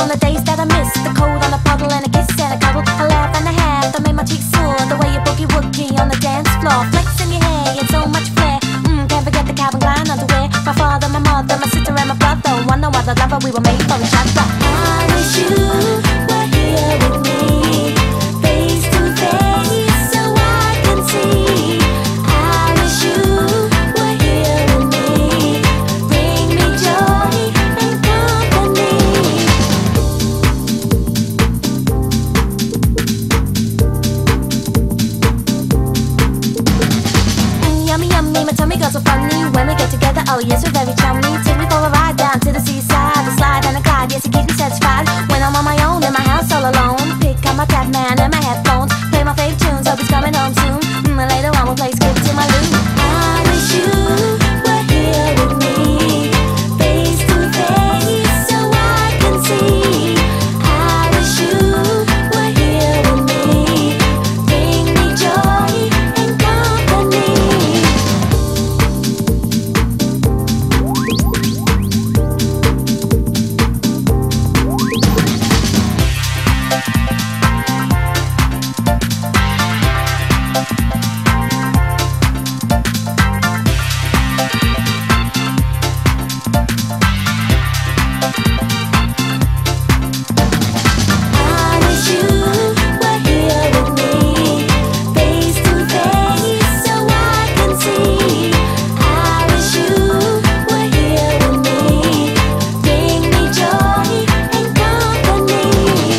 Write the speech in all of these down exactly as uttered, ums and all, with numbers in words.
on the days that I miss, the cold on a puddle and a kiss and a cuddle, a laugh and a half that made my cheeks sore. The way you boogie woogie on the dance floor, flexing your hair and so much flair. Mmm, can't forget the Calvin Klein underwear. My father, my mother, my sister and my brother. One no other lover, we were made for each other. I wish you were here with me, face to face, so I can see. I wish you were here with me, bring me joy and company. Mm, yummy, yummy, my tummy got so funny when we get together. Oh yes, we're very chummy. Take me for a ride down to the seaside, a slide and a glide. Yes, it keeps me satisfied when I'm on my own in my house all alone. Pick up my Catman and my headphones, play my fave tunes. Hope he's coming home soon. Mm, and later on we'll play skip to my loom. I wish you were here with me, face to face, so I can see. I wish you were here with me, bring me joy and company. I wish you were here with me, face to face, so I can see. I wish you were here with me, bring me joy and company.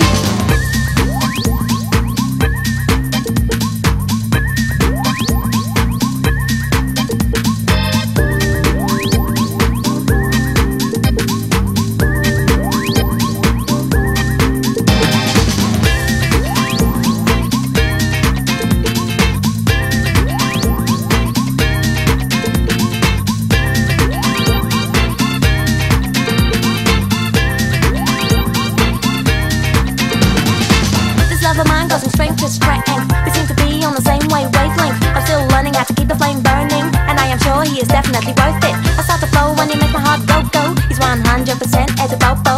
This love of mine goes from strength to strength. We seem to be on the same wave wavelength. I'm still learning how to keep the flame burning, and I am sure he is definitely worth it. I start to flow when he makes my heart go go. He's one hundred percent Ed Bobo.